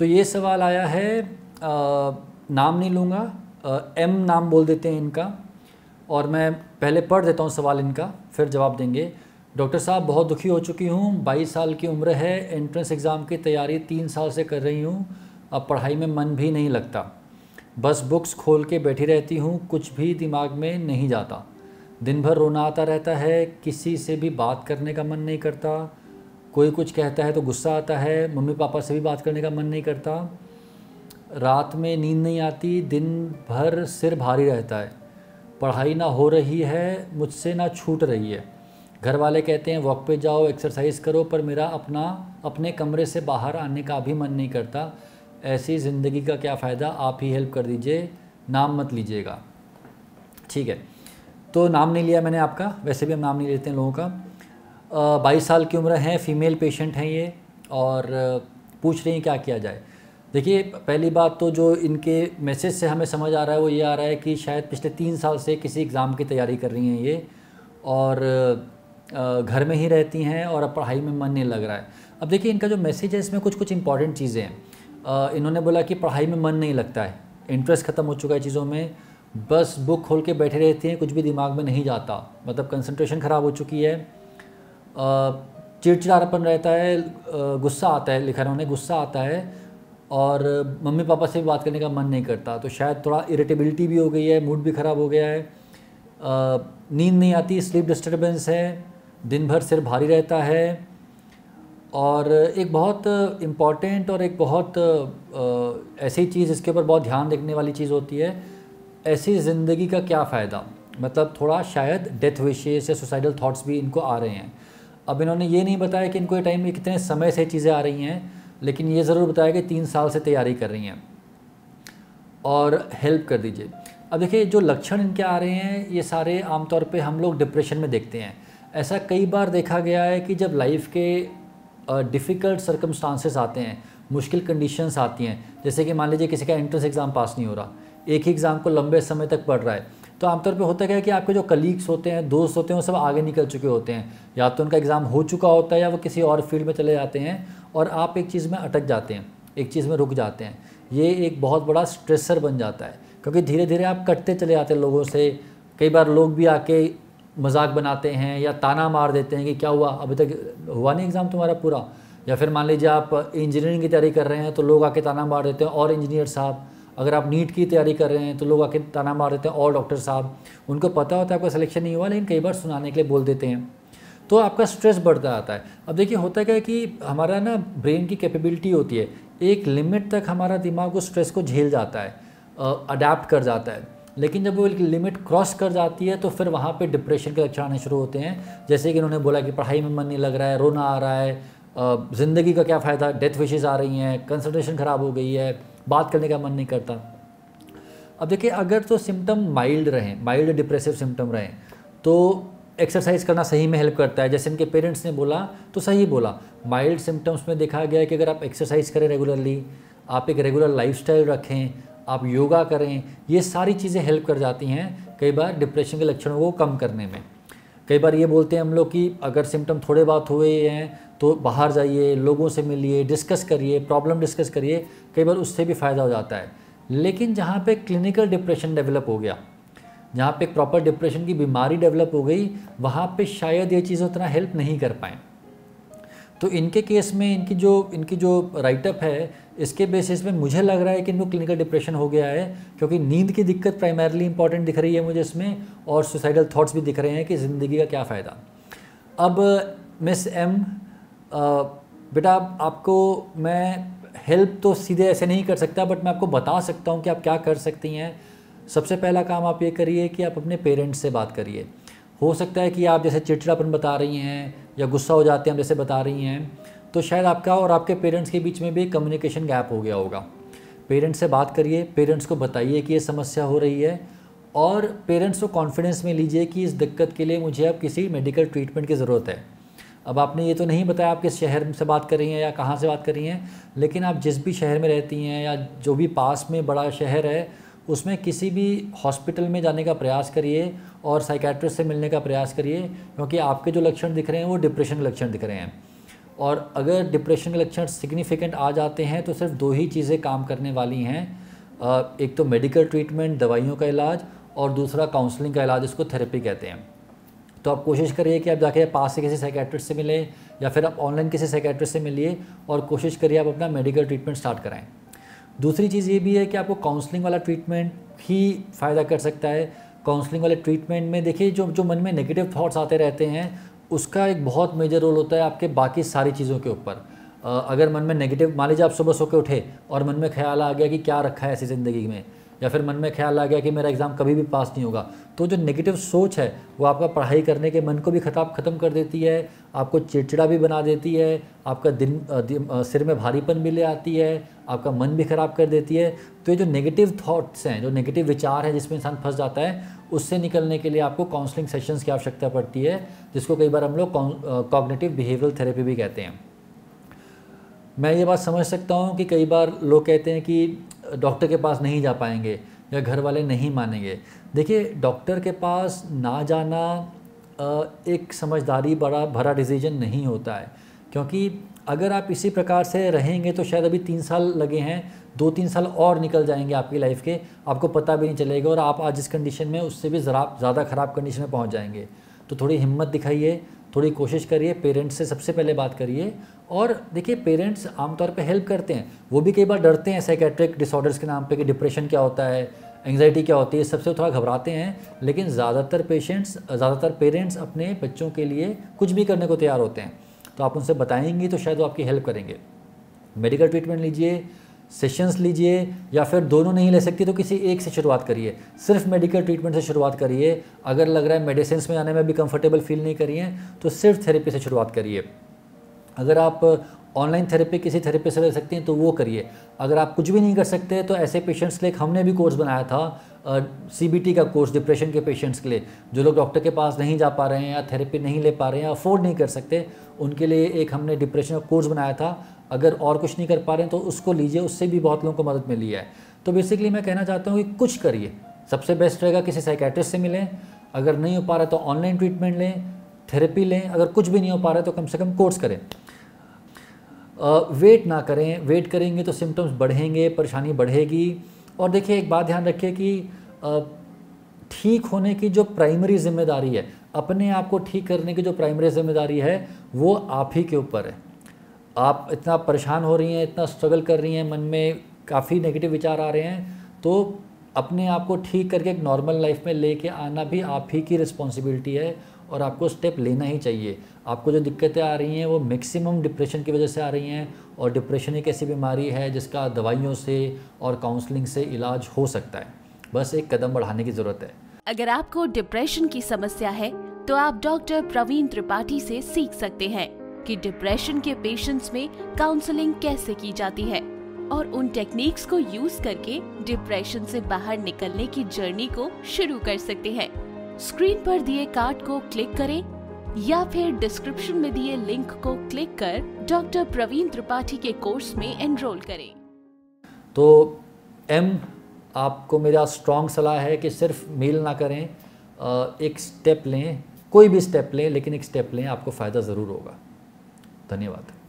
तो ये सवाल आया है, नाम नहीं लूँगा, एम नाम बोल देते हैं इनका, और मैं पहले पढ़ देता हूँ सवाल इनका, फिर जवाब देंगे। डॉक्टर साहब बहुत दुखी हो चुकी हूँ, 22 साल की उम्र है, एंट्रेंस एग्ज़ाम की तैयारी 3 साल से कर रही हूँ, अब पढ़ाई में मन भी नहीं लगता, बस बुक्स खोल के बैठी रहती हूँ, कुछ भी दिमाग में नहीं जाता, दिन भर रोना आता रहता है, किसी से भी बात करने का मन नहीं करता, कोई कुछ कहता है तो गुस्सा आता है, मम्मी पापा से भी बात करने का मन नहीं करता, रात में नींद नहीं आती, दिन भर सिर भारी रहता है, पढ़ाई ना हो रही है, मुझसे ना छूट रही है, घर वाले कहते हैं वॉक पे जाओ, एक्सरसाइज करो, पर मेरा अपने कमरे से बाहर आने का भी मन नहीं करता, ऐसी ज़िंदगी का क्या फ़ायदा, आप ही हेल्प कर दीजिए, नाम मत लीजिएगा। ठीक है, तो नाम नहीं लिया मैंने आपका, वैसे भी हम नाम नहीं लेते हैं लोगों का। 22 साल की उम्र है, फीमेल पेशेंट हैं ये, और पूछ रही हैं क्या किया जाए। देखिए, पहली बात तो जो इनके मैसेज से हमें समझ आ रहा है वो ये आ रहा है कि शायद पिछले 3 साल से किसी एग्ज़ाम की तैयारी कर रही हैं ये, और घर में ही रहती हैं, और अब पढ़ाई में मन नहीं लग रहा है। अब देखिए, इनका जो मैसेज है इसमें कुछ इंपॉर्टेंट चीज़ें हैं। इन्होंने बोला कि पढ़ाई में मन नहीं लगता है, इंटरेस्ट ख़त्म हो चुका है चीज़ों में, बस बुक खोल के बैठे रहती हैं, कुछ भी दिमाग में नहीं जाता, मतलब कंसंट्रेशन ख़राब हो चुकी है, चिड़चिड़ापन रहता है, गुस्सा आता है, लिखा उन्होंने गुस्सा आता है, और मम्मी पापा से भी बात करने का मन नहीं करता, तो शायद थोड़ा इरिटेबिलिटी भी हो गई है, मूड भी ख़राब हो गया है, नींद नहीं आती, स्लीप डिस्टर्बेंस है, दिन भर सिर भारी रहता है, और एक बहुत इम्पॉर्टेंट और एक बहुत ऐसी चीज़, इसके ऊपर बहुत ध्यान रखने वाली चीज़ होती है, ऐसी ज़िंदगी का क्या फ़ायदा, मतलब थोड़ा शायद डेथ विशेस या सुसाइडल थॉट्स भी इनको आ रहे हैं। अब इन्होंने ये नहीं बताया कि इनको ये टाइम में कितने समय से चीज़ें आ रही हैं, लेकिन ये ज़रूर बताया कि 3 साल से तैयारी कर रही हैं, और हेल्प कर दीजिए। अब देखिए, जो लक्षण इनके आ रहे हैं ये सारे आमतौर पे हम लोग डिप्रेशन में देखते हैं। ऐसा कई बार देखा गया है कि जब लाइफ के डिफ़िकल्ट सर्कमस्टांसेस आते हैं, मुश्किल कंडीशंस आती हैं, जैसे कि मान लीजिए किसी का एंट्रेंस एग्ज़ाम पास नहीं हो रहा, एक ही एग्ज़ाम को लंबे समय तक पढ़ रहा है, तो आमतौर पे होता क्या है कि आपके जो कलीग्स होते हैं, दोस्त होते हैं, वो सब आगे निकल चुके होते हैं, या तो उनका एग्ज़ाम हो चुका होता है या वो किसी और फील्ड में चले जाते हैं, और आप एक चीज़ में अटक जाते हैं, एक चीज़ में रुक जाते हैं। ये एक बहुत बड़ा स्ट्रेसर बन जाता है, क्योंकि धीरे धीरे आप कटते चले जाते हैं लोगों से। कई बार लोग भी आके मजाक बनाते हैं या ताना मार देते हैं कि क्या हुआ, अभी तक हुआ नहीं एग्ज़ाम तुम्हारा पूरा, या फिर मान लीजिए आप इंजीनियरिंग की तैयारी कर रहे हैं तो लोग आके ताना मार देते हैं, और इंजीनियर साहब, अगर आप नीट की तैयारी कर रहे हैं तो लोग आके ताना मार देते हैं, और डॉक्टर साहब। उनको पता होता है आपका सिलेक्शन नहीं हुआ, लेकिन कई बार सुनाने के लिए बोल देते हैं, तो आपका स्ट्रेस बढ़ता आता है। अब देखिए, होता क्या है कि हमारा ना ब्रेन की कैपेबिलिटी होती है, एक लिमिट तक हमारा दिमाग उस स्ट्रेस को झेल जाता है, अडेप्ट कर जाता है, लेकिन जब वो एक लिमिट क्रॉस कर जाती है तो फिर वहाँ पे डिप्रेशन के लक्षण आने शुरू होते हैं। जैसे कि इन्होंने बोला कि पढ़ाई में मन नहीं लग रहा है, रोना आ रहा है, ज़िंदगी का क्या फ़ायदा, डेथ विशेस आ रही हैं, कंसंट्रेशन ख़राब हो गई है, बात करने का मन नहीं करता। अब देखिए, अगर तो सिम्टम माइल्ड रहें, माइल्ड डिप्रेसिव सिम्टम रहें, तो एक्सरसाइज करना सही में हेल्प करता है। जैसे इनके पेरेंट्स ने बोला तो सही बोला, माइल्ड सिम्टम्स में देखा गया है कि अगर आप एक्सरसाइज करें रेगुलरली, आप एक रेगुलर लाइफस्टाइल रखें, आप योगा करें, ये सारी चीज़ें हेल्प कर जाती हैं कई बार डिप्रेशन के लक्षणों को कम करने में। कई बार ये बोलते हैं हम लोग कि अगर सिम्टम थोड़े बहुत हुए हैं तो बाहर जाइए, लोगों से मिलिए, डिस्कस करिए, प्रॉब्लम डिस्कस करिए, कई बार उससे भी फ़ायदा हो जाता है। लेकिन जहाँ पे क्लिनिकल डिप्रेशन डेवलप हो गया, जहाँ पे एक प्रॉपर डिप्रेशन की बीमारी डेवलप हो गई, वहाँ पे शायद ये चीज़ें उतना हेल्प नहीं कर पाएँ। तो इनके केस में इनकी जो राइटअप है, इसके बेसिस में मुझे लग रहा है कि इनको क्लिनिकल डिप्रेशन हो गया है, क्योंकि नींद की दिक्कत प्राइमरली इंपॉर्टेंट दिख रही है मुझे इसमें, और सुसाइडल थॉट्स भी दिख रहे हैं कि ज़िंदगी का क्या फ़ायदा। अब मिस एम, बेटा आपको मैं हेल्प तो सीधे ऐसे नहीं कर सकता, बट मैं आपको बता सकता हूँ कि आप क्या कर सकती हैं। सबसे पहला काम आप ये करिए कि आप अपने पेरेंट्स से बात करिए। हो सकता है कि आप जैसे चिड़चिड़ापन बता रही हैं या गुस्सा हो जाते हैं जैसे बता रही हैं, तो शायद आपका और आपके पेरेंट्स के बीच में भी कम्युनिकेशन गैप हो गया होगा। पेरेंट्स से बात करिए, पेरेंट्स को बताइए कि ये समस्या हो रही है, और पेरेंट्स को कॉन्फिडेंस में लीजिए कि इस दिक्कत के लिए मुझे अब किसी मेडिकल ट्रीटमेंट की ज़रूरत है। अब आपने ये तो नहीं बताया आप किस शहर से बात कर रही हैं या कहाँ से बात कर रही हैं, लेकिन आप जिस भी शहर में रहती हैं या जो भी पास में बड़ा शहर है, उसमें किसी भी हॉस्पिटल में जाने का प्रयास करिए और साइकेट्रिस्ट से मिलने का प्रयास करिए, क्योंकि आपके जो लक्षण दिख रहे हैं वो डिप्रेशन के लक्षण दिख रहे हैं। और अगर डिप्रेशन के लक्षण सिग्निफिकेंट आ जाते हैं तो सिर्फ 2 ही चीज़ें काम करने वाली हैं, एक तो मेडिकल ट्रीटमेंट, दवाइयों का इलाज, और दूसरा काउंसलिंग का इलाज, इसको थेरेपी कहते हैं। तो आप कोशिश करिए कि आप जाके पास से किसी साइकेट्रिस्ट से मिलें या फिर आप ऑनलाइन किसी साइकेट्रिस्ट से मिलिए और कोशिश करिए आप अपना मेडिकल ट्रीटमेंट स्टार्ट कराएं। दूसरी चीज़ ये भी है कि आपको काउंसलिंग वाला ट्रीटमेंट ही फ़ायदा कर सकता है। काउंसलिंग वाले ट्रीटमेंट में देखिए जो मन में नेगेटिव थॉट्स आते रहते हैं उसका एक बहुत मेजर रोल होता है आपके बाकी सारी चीज़ों के ऊपर। अगर मन में नेगेटिव, मान लीजिए आप सुबह सो के उठे और मन में ख्याल आ गया कि क्या रखा है ऐसी ज़िंदगी में, या फिर मन में ख्याल आ गया कि मेरा एग्ज़ाम कभी भी पास नहीं होगा, तो जो नेगेटिव सोच है वो आपका पढ़ाई करने के मन को भी ख़त्म कर देती है, आपको चिड़चिड़ा भी बना देती है, आपका सिर में भारीपन भी ले आती है, आपका मन भी ख़राब कर देती है। तो ये जो नेगेटिव थॉट्स हैं, जो नेगेटिव विचार हैं जिसमें इंसान फंस जाता है, उससे निकलने के लिए आपको काउंसलिंग सेशंस की आवश्यकता पड़ती है, जिसको कई बार हम लोग कॉग्निटिव बिहेवियरल थेरेपी भी कहते हैं। मैं ये बात समझ सकता हूँ कि कई बार लोग कहते हैं कि डॉक्टर के पास नहीं जा पाएंगे या घर वाले नहीं मानेंगे। देखिए, डॉक्टर के पास ना जाना एक समझदारी भरा डिसीजन नहीं होता है, क्योंकि अगर आप इसी प्रकार से रहेंगे तो शायद अभी 3 साल लगे हैं, 2-3 साल और निकल जाएंगे आपकी लाइफ के, आपको पता भी नहीं चलेगा और आप आज जिस कंडीशन में उससे भी ज़्यादा ख़राब कंडीशन में पहुंच जाएंगे। तो थोड़ी हिम्मत दिखाइए, थोड़ी कोशिश करिए, पेरेंट्स से सबसे पहले बात करिए। और देखिए, पेरेंट्स आमतौर पे हेल्प करते हैं, वो भी कई बार डरते हैं साइकेट्रिक डिसऑर्डर्स के नाम पे कि डिप्रेशन क्या होता है, एंग्जाइटी क्या होती है, सबसे थोड़ा घबराते हैं। लेकिन ज़्यादातर पेरेंट्स अपने बच्चों के लिए कुछ भी करने को तैयार होते हैं। तो आप उनसे बताएंगी तो शायद वो आपकी हेल्प करेंगे। मेडिकल ट्रीटमेंट लीजिए, सेशंस लीजिए, या फिर दोनों नहीं ले सकती तो किसी एक से शुरुआत करिए। सिर्फ मेडिकल ट्रीटमेंट से शुरुआत करिए। अगर लग रहा है मेडिसिन में आने में भी कंफर्टेबल फील नहीं करिए तो सिर्फ थेरेपी से शुरुआत करिए। अगर आप ऑनलाइन थेरेपी किसी थेरेपी से ले सकती हैं तो वो करिए। अगर आप कुछ भी नहीं कर सकते तो ऐसे पेशेंट्स के लिए हमने भी कोर्स बनाया था, CBT का कोर्स डिप्रेशन के पेशेंट्स के लिए, जो लोग डॉक्टर के पास नहीं जा पा रहे हैं या थेरेपी नहीं ले पा रहे हैं या अफोर्ड नहीं कर सकते, उनके लिए एक हमने डिप्रेशन का कोर्स बनाया था। अगर और कुछ नहीं कर पा रहे हैं तो उसको लीजिए, उससे भी बहुत लोगों को मदद मिली है। तो बेसिकली मैं कहना चाहता हूँ कि कुछ करिए। सबसे बेस्ट रहेगा किसी साइकेट्रिस्ट से मिलें, अगर नहीं हो पा रहा तो ऑनलाइन ट्रीटमेंट लें, थेरेपी लें, अगर कुछ भी नहीं हो पा रहा है तो कम से कम कोर्स करें। वेट ना करें, वेट करेंगे तो सिम्टम्स बढ़ेंगे, परेशानी बढ़ेगी। और देखिए, एक बात ध्यान रखिए कि ठीक होने की जो प्राइमरी जिम्मेदारी है, अपने आप को ठीक करने की जो प्राइमरी जिम्मेदारी है वो आप ही के ऊपर है। आप इतना परेशान हो रही हैं, इतना स्ट्रगल कर रही हैं, मन में काफ़ी नेगेटिव विचार आ रहे हैं, तो अपने आप को ठीक करके एक नॉर्मल लाइफ में लेके आना भी आप ही की रिस्पॉन्सिबिलिटी है और आपको स्टेप लेना ही चाहिए। आपको जो दिक्कतें आ रही हैं वो मैक्सिमम डिप्रेशन की वजह से आ रही हैं, और डिप्रेशन एक ऐसी बीमारी है जिसका दवाइयों से और काउंसलिंग से इलाज हो सकता है। बस एक कदम बढ़ाने की ज़रूरत है। अगर आपको डिप्रेशन की समस्या है तो आप डॉक्टर प्रवीण त्रिपाठी से सीख सकते हैं कि डिप्रेशन के पेशेंट्स में काउंसलिंग कैसे की जाती है और उन टेक्निक्स को यूज करके डिप्रेशन से बाहर निकलने की जर्नी को शुरू कर सकते हैं। स्क्रीन पर दिए कार्ड को क्लिक करें या फिर डिस्क्रिप्शन में दिए लिंक को क्लिक कर डॉक्टर प्रवीण त्रिपाठी के कोर्स में एनरोल करें। तो आपको मेरा स्ट्रॉन्ग सलाह है कि सिर्फ मेल ना करें, एक स्टेप लें, कोई भी स्टेप लें, लेकिन एक स्टेप लें, आपको फ़ायदा ज़रूर होगा। धन्यवाद।